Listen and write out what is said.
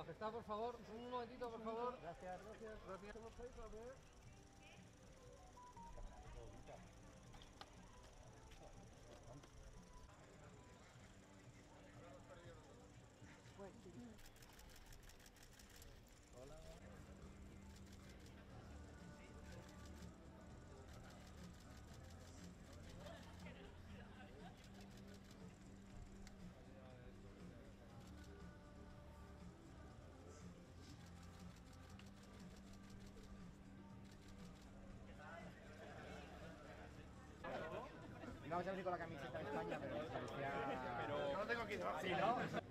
Está, por favor, un momentito, por favor. Gracias, gracias. Gracias. Hola. Vamos a venir con la camiseta de España, pero parecía... Pero no lo tengo aquí debajo. Sí, ¿no?